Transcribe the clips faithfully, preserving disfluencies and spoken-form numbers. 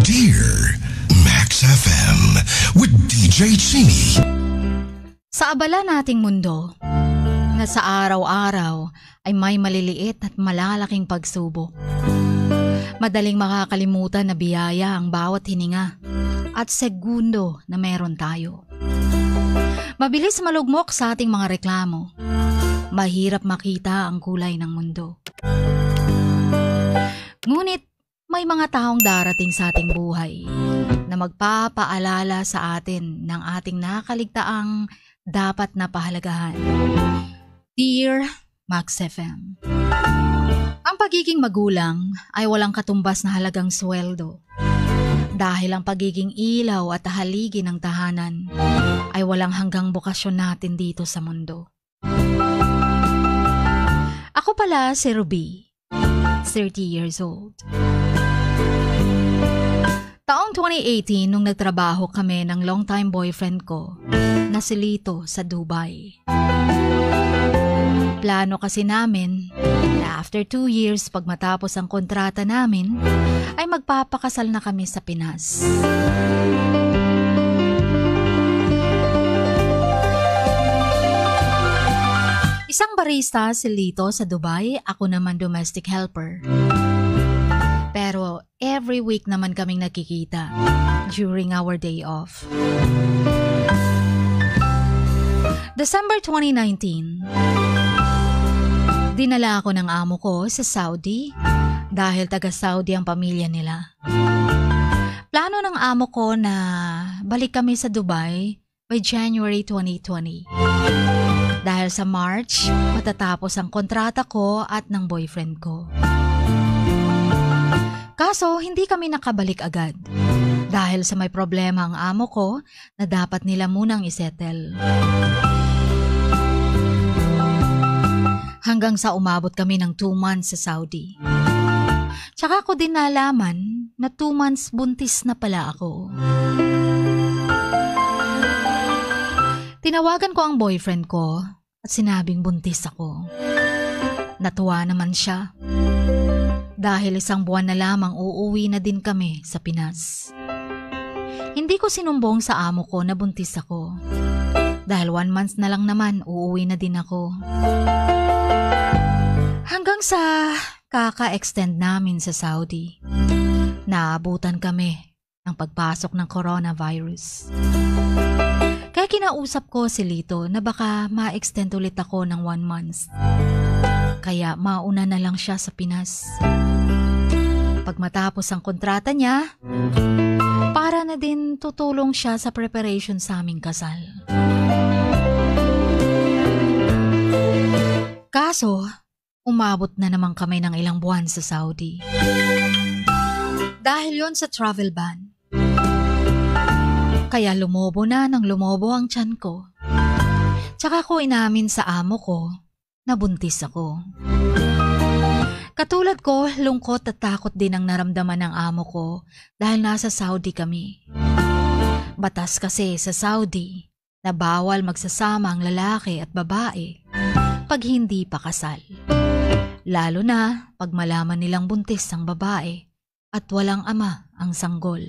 Dear Max F M with D J Chini. Sa abala nating mundo, na sa araw-araw ay may maliliit at malalaking pagsubok. Madaling makakalimutan na biyaya ang bawat hininga at segundo na meron tayo. Mabilis malugmok sa ating mga reklamo. Mahirap makita ang kulay ng mundo. Ngunit may mga taong darating sa ating buhay na magpapaalala sa atin ng ating nakaligtaang dapat na pahalagahan. Dear Max F M, ang pagiging magulang ay walang katumbas na halagang sweldo. Dahil ang pagiging ilaw at haligi ng tahanan ay walang hanggang bokasyon natin dito sa mundo. Ako pala si Ruby, thirty years old. Taong twenty eighteen nung nagtrabaho kami ng long-time boyfriend ko na si Lito sa Dubai. Plano kasi namin na after two years pag matapos ang kontrata namin ay magpapakasal na kami sa Pinas. Isang barista si Lito sa Dubai, ako naman domestic helper. Pero every week naman kaming nakikita during our day off. December twenty nineteen, dinala ako ng amo ko sa Saudi dahil taga-Saudi ang pamilya nila. Plano ng amo ko na balik kami sa Dubai by January twenty twenty. Dahil sa March, matatapos ang kontrata ko at ng boyfriend ko. Kaso, hindi kami nakabalik agad dahil sa may problema ang amo ko na dapat nila munang isettle. Hanggang sa umabot kami ng two months sa Saudi. Tsaka ko din nalaman na two months buntis na pala ako. Tinawagan ko ang boyfriend ko at sinabing buntis ako. Natuwa naman siya. Dahil isang buwan na lamang uuwi na din kami sa Pinas. Hindi ko sinumbong sa amo ko na buntis ako. Dahil one month na lang naman uuwi na din ako. Hanggang sa kaka-extend namin sa Saudi, naabutan kami ng pagpasok ng coronavirus. Kaya kinausap ko si Lito na baka ma-extend ulit ako ng one month. Kaya mauna na lang siya sa Pinas. Pag matapos ang kontrata niya, para na din tutulong siya sa preparation sa aming kasal. Kaso, umabot na naman kami ng ilang buwan sa Saudi. Dahil yon sa travel ban. Kaya lumobo na nang lumobo ang tiyan ko. Tsaka ko inamin sa amo ko na buntis ako. Katulad ko, lungkot at takot din ang naramdaman ng amo ko dahil nasa Saudi kami. Batas kasi sa Saudi na bawal magsasama ang lalaki at babae pag hindi pa kasal. Lalo na pag malaman nilang buntis ang babae at walang ama ang sanggol.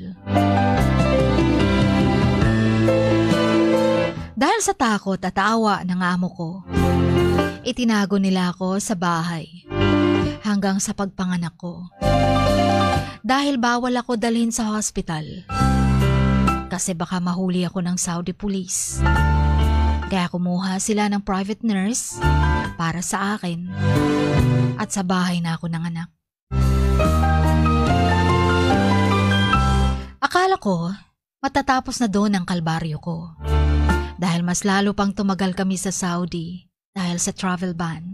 Dahil sa takot at awa ng amo ko, itinago nila ako sa bahay hanggang sa pagpanganak ko. Dahil bawal ako dalhin sa hospital kasi baka mahuli ako ng Saudi police. Kaya kumuha sila ng private nurse para sa akin at sa bahay na ako nanganak. Akala ko matatapos na doon ang kalbaryo ko dahil mas lalo pang tumagal kami sa Saudi dahil sa travel ban.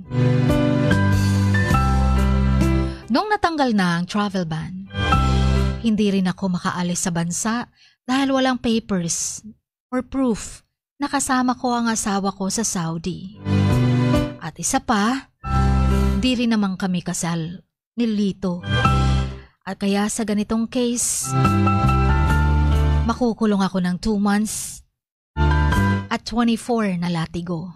Nung natanggal na ang travel ban, hindi rin ako makaalis sa bansa dahil walang papers or proof na kasama ko ang asawa ko sa Saudi. At isa pa, di rin naman kami kasal ni Lito. At kaya sa ganitong case, makukulong ako ng two months at twenty-four na latigo.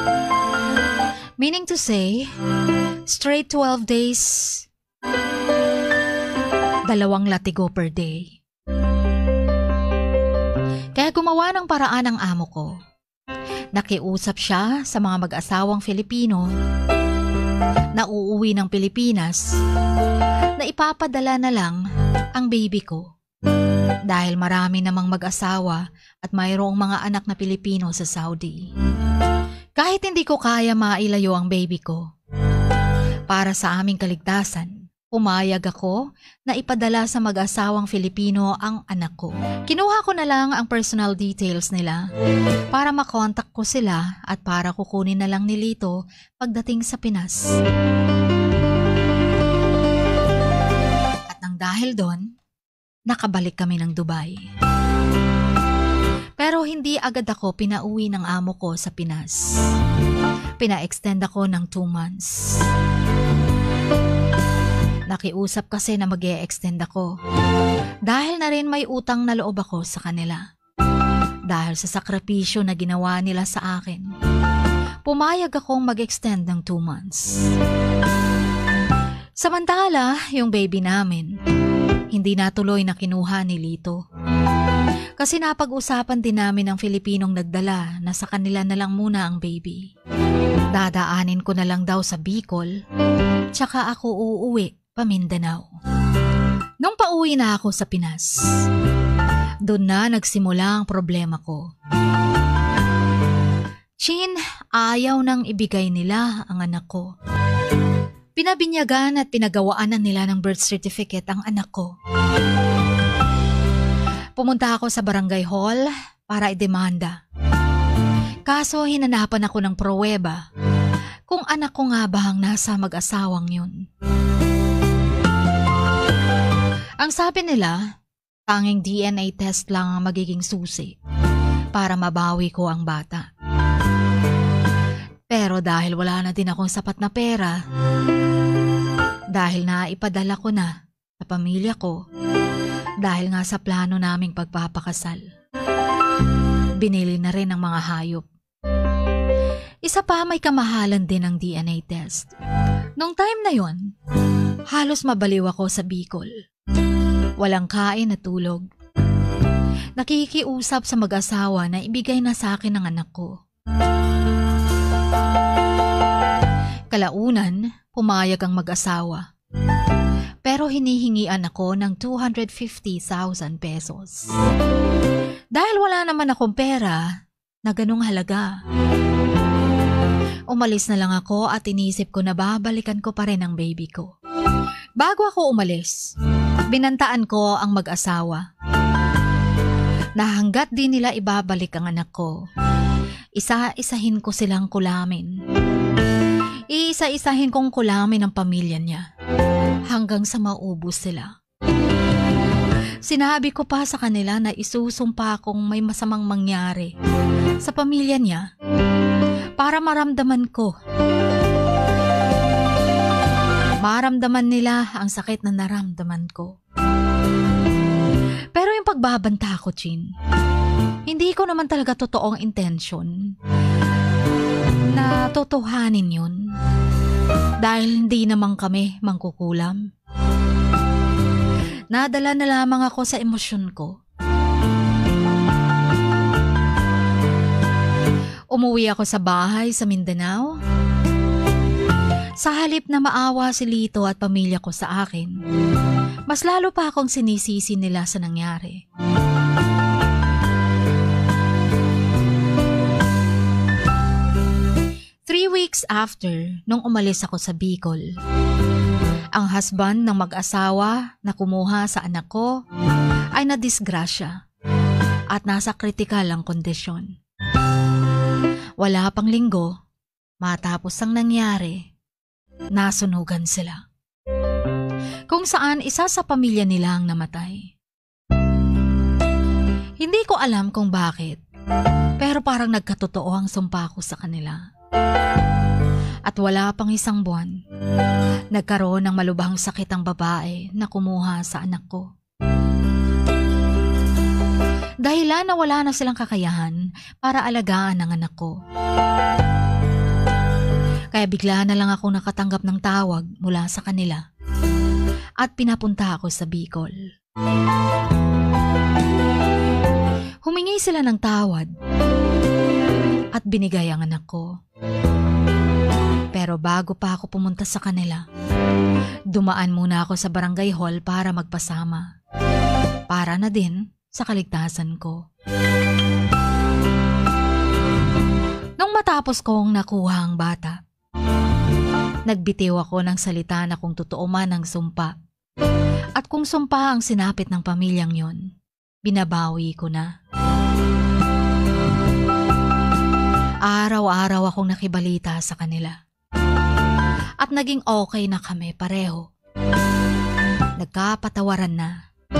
Meaning to say, straight twelve days dalawang latigo per day. Kaya gumawa ng paraan ang amo ko. Nakiusap siya sa mga mag-asawang Filipino na uuwi ng Pilipinas na ipapadala na lang ang baby ko. Dahil marami namang mag-asawa at mayroong mga anak na Pilipino sa Saudi. Kahit hindi ko kaya mailayo ang baby ko, para sa aming kaligtasan, pumayag ako na ipadala sa mag-asawang Filipino ang anak ko. Kinuha ko na lang ang personal details nila para makontak ko sila at para kukunin na lang ni Lito pagdating sa Pinas. At nang dahil doon, nakabalik kami ng Dubai. Pero hindi agad ako pinauwi ng amo ko sa Pinas. Pina-extend ako ng two months. Nakiusap kasi na mag-e-extend ako. Dahil na rin may utang na loob ako sa kanila. Dahil sa sakripisyo na ginawa nila sa akin, pumayag akong mag-extend ng two months. Samantala, yung baby namin, hindi natuloy na kinuha ni Lito. Kasi napag-usapan din namin ng Filipinong nagdala na sa kanila na lang muna ang baby. Dadaanin ko na lang daw sa Bicol, tsaka ako uuwi pa Mindanao. Nung pauwi na ako sa Pinas, doon na nagsimula ang problema ko. Chin, ayaw nang ibigay nila ang anak ko. Pinabinyagan at pinagawaan nila ng birth certificate ang anak ko. Pumunta ako sa barangay hall para idemanda. Kaso hinanapan ako ng pruweba kung anak ko nga ba ang nasa mag-asawang yun. Ang sabi nila, tanging D N A test lang ang magiging susi para mabawi ko ang bata. Pero dahil wala na din akong sapat na pera, dahil naipadala ko na sa pamilya ko, dahil nga sa plano naming pagpapakasal, binili na rin ang mga hayop. Isa pa, may kamahalan din ang D N A test. Nung time na yon, halos mabaliw ako sa Bicol. Walang kain at tulog. Nakikiusap sa mag-asawa na ibigay na sa akin ang anak ko. Kalaunan, pumayag ang mag-asawa. Pero hinihingian ako ng two hundred fifty thousand pesos. Dahil wala naman akong pera na ganung halaga. Umalis na lang ako at inisip ko na babalikan ko pa rin ang baby ko. Bago ako umalis, binantaan ko ang mag-asawa na hanggat di nila ibabalik ang anak ko, isa-isahin ko silang kulamin. Iisa-isahin kong kulamin ang pamilya niya hanggang sa maubos sila. Sinabi ko pa sa kanila na isusumpa kong may masamang mangyari sa pamilya niya para maramdaman ko. Maramdaman nila ang sakit na naramdaman ko. Pero yung pagbabanta ko, Chin, hindi ko naman talaga totoong intensyon na totohanin yun. Dahil hindi naman kami mangkukulam. Nadala na lamang ako sa emosyon ko. Umuwi ako sa bahay sa Mindanao. Sa halip na maawa si Lito at pamilya ko sa akin, mas lalo pa akong sinisisi nila sa nangyari. Three weeks after, nung umalis ako sa Bicol, ang husband ng mag-asawa na kumuha sa anak ko ay nadisgrasya at nasa kritikal ang kondisyon. Wala pang linggo, matapos ang nangyari, nasunugan sila. Kung saan isa sa pamilya nila ang namatay. Hindi ko alam kung bakit, pero parang nagkatotoo ang sumpa ko sa kanila. At wala pang isang buwan, nagkaroon ng malubhang sakit ang babae na kumuha sa anak ko. Dahilan na wala na silang kakayahan para alagaan ang anak ko. Kaya bigla na lang ako nakatanggap ng tawag mula sa kanila. at pinapunta ako sa Bicol. Humingi sila ng tawad at binigay ang anak ko. Pero bago pa ako pumunta sa kanila, dumaan muna ako sa barangay hall para magpasama. Para na din sa kaligtasan ko. Nung matapos kong nakuha ang bata, nagbitiw ako ng salita na kung totoo man ang sumpa. At kung sumpa ang sinapit ng pamilyang yon, binabawi ko na. Araw-araw akong nakibalita sa kanila. At naging okay na kami pareho. Nagkapatawaran na.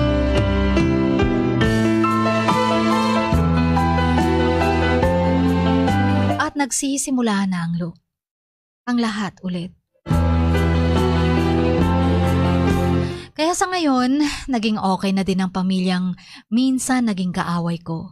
At nagsisimula na ang lo. Ang lahat ulit. Kaya sa ngayon, naging okay na din ang pamilyang minsan naging kaaway ko.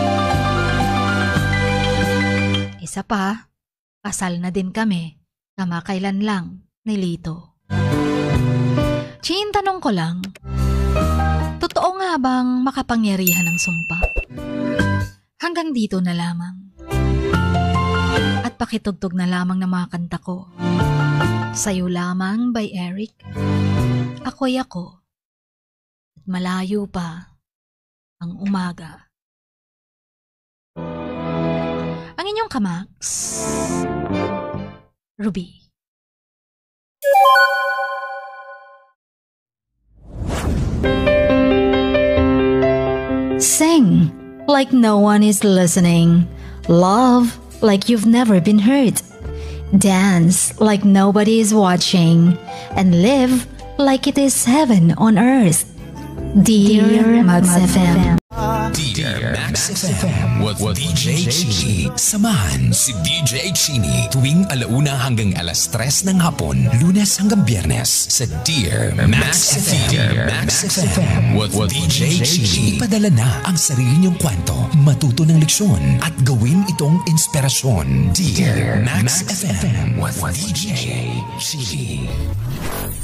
Isa pa, kasal na din kami, kamakailan lang ni Lito. Chin, tanong ko lang, totoo nga bang makapangyarihan ng sumpa? Hanggang dito na lamang. At pakitugtog na lamang ng mga kanta ko. Sayo lamang by Eric. Ako'y ako. At malayo pa ang umaga. Ang inyong kamaks, Ruby. Sing like no one is listening. Love like you've never been hurt. Dance like nobody is watching. And live like it is heaven on earth. Dear Max F M. Dear Max F M with D J Chini. Samahan si D J Chini tuwing alauna hanggang alas tres ng hapon, Lunes hanggang Biyernes sa Dear Max F M. Dear Max F M with D J Chini. Ipadala na ang sarili niyong kwento, matuto ng leksyon at gawin itong inspirasyon. Dear Max F M with D J Chini.